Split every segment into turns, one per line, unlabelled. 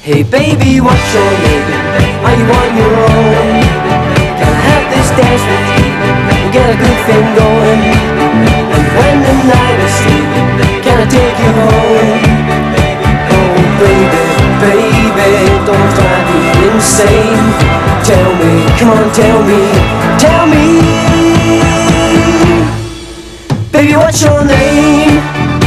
Hey baby, what's your name? Are you on your own? Can I have this dance with you? We'll get a good thing going. And when the night is through, can I take you home? Oh baby, baby, don't drive me insane. Tell me, come on, tell me, tell me. Baby, what's your name?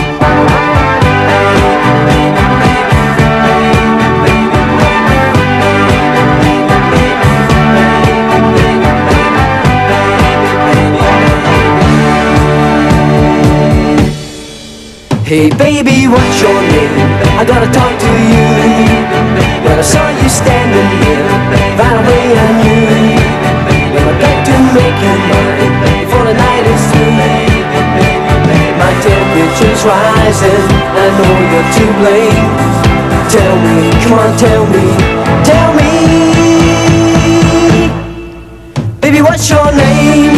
Hey baby, what's your name? I gotta talk to you. When I saw you standing here, right away I knew. Well, I got to make you mine before the night is through. My temperature's rising, I know you're to blame. Tell me, come on, tell me, tell me. Baby, what's your name?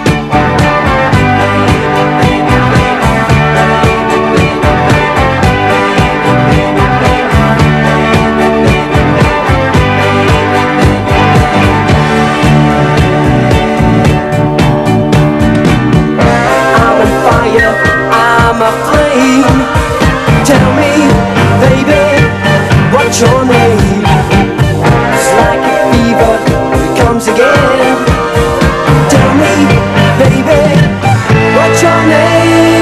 I'm a flame. Tell me, baby, what's your name? It's like a fever, it comes again. Tell me, baby, what's your name?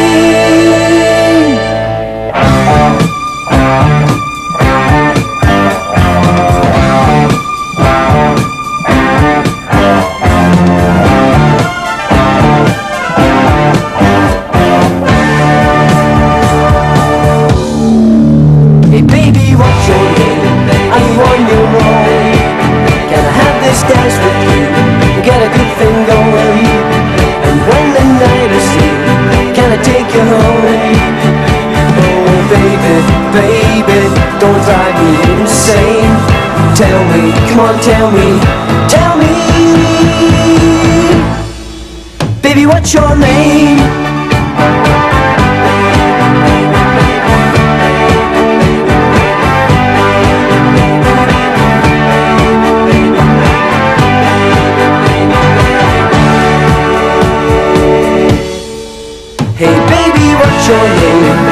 Dance with you, get a good thing going. And when the night is through, can I take you home? Oh baby, baby, don't drive me insane. Tell me, come on, tell me, tell me. Baby, what's your name? Hey baby, what's your name?